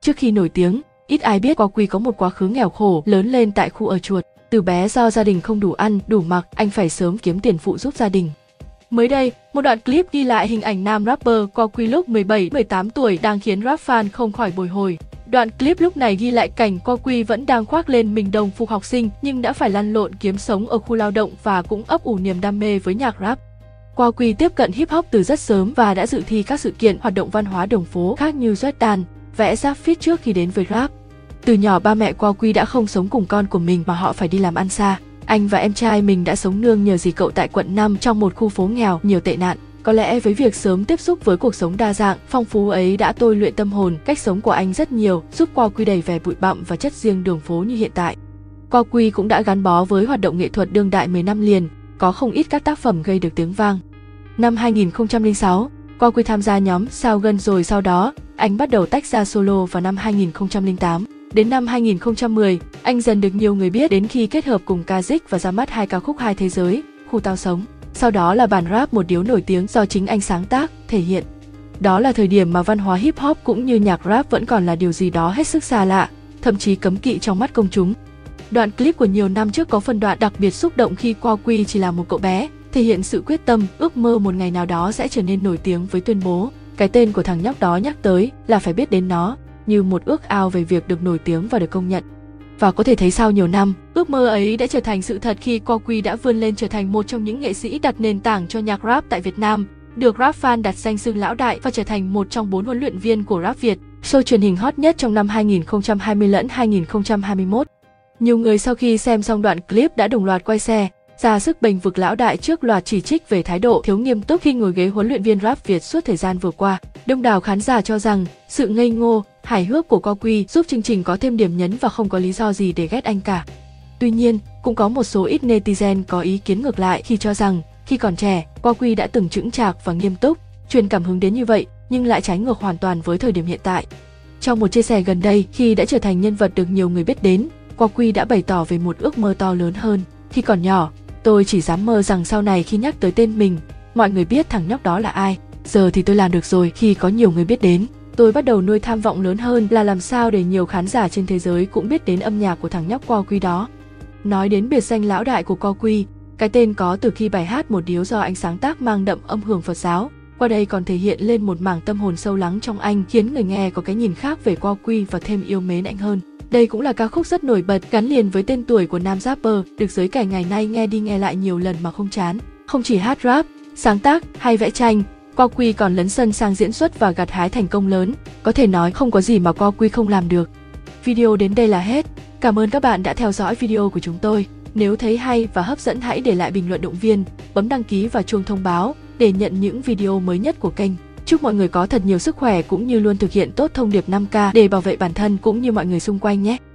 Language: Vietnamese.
Trước khi nổi tiếng, ít ai biết Qua Quy có một quá khứ nghèo khổ, lớn lên tại khu ổ chuột. Từ bé do gia đình không đủ ăn, đủ mặc, anh phải sớm kiếm tiền phụ giúp gia đình. Mới đây, một đoạn clip ghi lại hình ảnh nam rapper Qua Quy lúc 17-18 tuổi đang khiến rap fan không khỏi bồi hồi. Đoạn clip lúc này ghi lại cảnh Qua Quy vẫn đang khoác lên mình đồng phục học sinh nhưng đã phải lăn lộn kiếm sống ở khu lao động và cũng ấp ủ niềm đam mê với nhạc rap. Qua Quy tiếp cận hip hop từ rất sớm và đã dự thi các sự kiện hoạt động văn hóa đường phố khác như duet đàn, vẽ rap feat trước khi đến với rap. Từ nhỏ ba mẹ Qua Quy đã không sống cùng con của mình mà họ phải đi làm ăn xa. Anh và em trai mình đã sống nương nhờ dì cậu tại quận 5 trong một khu phố nghèo nhiều tệ nạn. Có lẽ với việc sớm tiếp xúc với cuộc sống đa dạng, phong phú ấy đã tôi luyện tâm hồn, cách sống của anh rất nhiều, giúp Qua Quy đầy vẻ bụi bặm và chất riêng đường phố như hiện tại. Qua Quy cũng đã gắn bó với hoạt động nghệ thuật đương đại 10 năm liền, có không ít các tác phẩm gây được tiếng vang. Năm 2006, Qua Quy tham gia nhóm Sao Gân rồi sau đó, anh bắt đầu tách ra solo vào năm 2008. Đến năm 2010, anh dần được nhiều người biết đến khi kết hợp cùng Kazik và ra mắt hai ca khúc Hai Thế Giới, Khu Tao Sống. Sau đó là bản rap Một Điếu Nổi Tiếng do chính anh sáng tác, thể hiện. Đó là thời điểm mà văn hóa hip hop cũng như nhạc rap vẫn còn là điều gì đó hết sức xa lạ, thậm chí cấm kỵ trong mắt công chúng. Đoạn clip của nhiều năm trước có phân đoạn đặc biệt xúc động khi Qua Quy chỉ là một cậu bé, thể hiện sự quyết tâm, ước mơ một ngày nào đó sẽ trở nên nổi tiếng với tuyên bố, cái tên của thằng nhóc đó nhắc tới là phải biết đến nó, như một ước ao về việc được nổi tiếng và được công nhận. Và có thể thấy sau nhiều năm, ước mơ ấy đã trở thành sự thật khi Qua Quy đã vươn lên trở thành một trong những nghệ sĩ đặt nền tảng cho nhạc rap tại Việt Nam, được rap fan đặt danh xưng lão đại và trở thành một trong 4 huấn luyện viên của rap Việt, show truyền hình hot nhất trong năm 2020 lẫn 2021. Nhiều người sau khi xem xong đoạn clip đã đồng loạt quay xe, ra sức bênh vực lão đại trước loạt chỉ trích về thái độ thiếu nghiêm túc khi ngồi ghế huấn luyện viên rap Việt suốt thời gian vừa qua. Đông đảo khán giả cho rằng sự ngây ngô, hài hước của Qua Quy giúp chương trình có thêm điểm nhấn và không có lý do gì để ghét anh cả. Tuy nhiên, cũng có một số ít netizen có ý kiến ngược lại khi cho rằng khi còn trẻ, Qua Quy đã từng chững chạc và nghiêm túc, truyền cảm hứng đến như vậy nhưng lại trái ngược hoàn toàn với thời điểm hiện tại. Trong một chia sẻ gần đây, khi đã trở thành nhân vật được nhiều người biết đến, Qua Quy đã bày tỏ về một ước mơ to lớn hơn. Khi còn nhỏ, tôi chỉ dám mơ rằng sau này khi nhắc tới tên mình, mọi người biết thằng nhóc đó là ai. Giờ thì tôi làm được rồi khi có nhiều người biết đến. Tôi bắt đầu nuôi tham vọng lớn hơn là làm sao để nhiều khán giả trên thế giới cũng biết đến âm nhạc của thằng nhóc Qua Quy đó. Nói đến biệt danh lão đại của Qua Quy, cái tên có từ khi bài hát Một Điếu do anh sáng tác mang đậm âm hưởng Phật giáo. Qua đây còn thể hiện lên một mảng tâm hồn sâu lắng trong anh, khiến người nghe có cái nhìn khác về Qua Quy và thêm yêu mến anh hơn. Đây cũng là ca khúc rất nổi bật gắn liền với tên tuổi của nam rapper, được giới trẻ ngày nay nghe đi nghe lại nhiều lần mà không chán. Không chỉ hát rap, sáng tác hay vẽ tranh, Qua Quy còn lấn sân sang diễn xuất và gặt hái thành công lớn. Có thể nói không có gì mà Qua Quy không làm được. Video đến đây là hết. Cảm ơn các bạn đã theo dõi video của chúng tôi. Nếu thấy hay và hấp dẫn hãy để lại bình luận động viên, bấm đăng ký và chuông thông báo để nhận những video mới nhất của kênh. Chúc mọi người có thật nhiều sức khỏe cũng như luôn thực hiện tốt thông điệp 5K để bảo vệ bản thân cũng như mọi người xung quanh nhé.